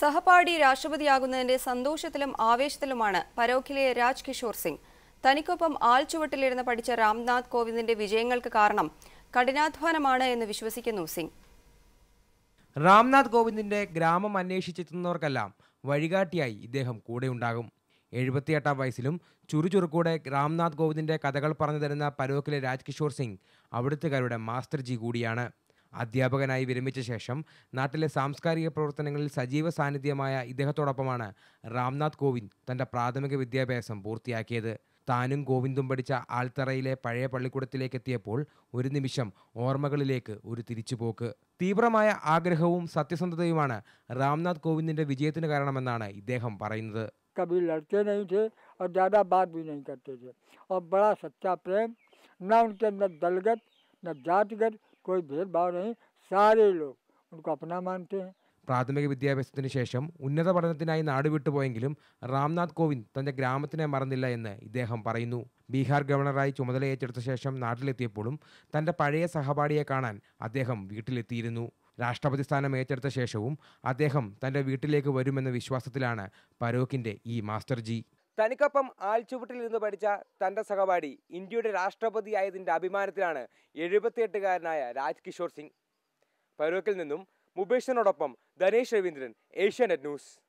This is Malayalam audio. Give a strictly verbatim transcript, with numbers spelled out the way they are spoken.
സഹപാഠി രാഷ്ട്രപതിയാകുന്നതിന്റെ സന്തോഷത്തിലും ആവേശത്തിലുമാണ് പരോഖിലെ രാജ് കിഷോർ സിംഗ്. തനിക്കൊപ്പം ആൾചുവട്ടിലിരുന്ന് പഠിച്ച രാംനാഥ് കോവിന്ദിന്റെ വിജയങ്ങൾക്ക് കാരണം കഠിനാധ്വാനമാണ് എന്ന് വിശ്വസിക്കുന്നു സിംഗ്. രാംനാഥ് കോവിന്ദിന്റെ ഗ്രാമം അന്വേഷിച്ചെത്തുന്നവർക്കെല്ലാം വഴികാട്ടിയായി ഇദ്ദേഹം കൂടെയുണ്ടാകും. എഴുപത്തിയെട്ടാം വയസ്സിലും ചുറുചുറുക്കൂടെ രാംനാഥ് കോവിന്ദിന്റെ കഥകൾ പറഞ്ഞു തരുന്ന പരോഖിലെ രാജ് കിഷോർ സിംഗ് അവിടുത്തുകാരുടെ മാസ്റ്റർ ജി കൂടിയാണ്. അധ്യാപകനായി വിരമിച്ച ശേഷം നാട്ടിലെ സാംസ്കാരിക പ്രവർത്തനങ്ങളിൽ സജീവ സാന്നിധ്യമായ ഇദ്ദേഹത്തോടൊപ്പമാണ് രാംനാഥ് കോവിന്ദ് തൻ്റെ പ്രാഥമിക വിദ്യാഭ്യാസം പൂർത്തിയാക്കിയത്. താനും കോവിന്ദും പഠിച്ച ആൽത്തറയിലെ പഴയ പള്ളിക്കൂടത്തിലേക്ക് എത്തിയപ്പോൾ ഒരു നിമിഷം ഓർമ്മകളിലേക്ക് ഒരു തിരിച്ചുപോക്ക്. തീവ്രമായ ആഗ്രഹവും സത്യസന്ധതയുമാണ് രാംനാഥ് കോവിന്ദിന്റെ വിജയത്തിന് കാരണമെന്നാണ് ഇദ്ദേഹം പറയുന്നത്. कभी लड़ते नहीं थे और ज़्यादा बात भी नहीं करते थे और बड़ा सच्चा प्रेम, ना उनके अंदर दलगत न जातिगत कोई भेदभाव नहीं, सारे लोग उनको अपना मानते हैं. പ്രാഥമിക വിദ്യാഭ്യാസത്തിന് ശേഷം ഉന്നത പഠനത്തിനായി നാടുവിട്ടുപോയെങ്കിലും രാംനാഥ് കോവിന്ദ് തന്റെ ഗ്രാമത്തിനെ മറന്നില്ല എന്ന് ഇദ്ദേഹം പറയുന്നു. ബീഹാർ ഗവർണറായി ചുമതല ഏറ്റെടുത്ത ശേഷം നാട്ടിലെത്തിയപ്പോഴും തന്റെ പഴയ സഹപാഠിയെ കാണാൻ അദ്ദേഹം വീട്ടിലെത്തിയിരുന്നു. രാഷ്ട്രപതി സ്ഥാനം ഏറ്റെടുത്ത ശേഷവും അദ്ദേഹം തന്റെ വീട്ടിലേക്ക് വരുമെന്ന വിശ്വാസത്തിലാണ് പരോഖിന്റെ ഈ മാസ്റ്റർ ജി. തനിക്കൊപ്പം ആൾചുവട്ടിൽ നിന്ന് പഠിച്ച തന്റെ സഹപാഠി ഇന്ത്യയുടെ രാഷ്ട്രപതിയായതിന്റെ അഭിമാനത്തിലാണ് എഴുപത്തിയെട്ടുകാരനായ രാജ് കിഷോർ സിംഗ്. പരോഖിൽ നിന്നും മുബേഷിനോടൊപ്പം ധനേഷ് രവീന്ദ്രൻ, ഏഷ്യാനെറ്റ് ന്യൂസ്.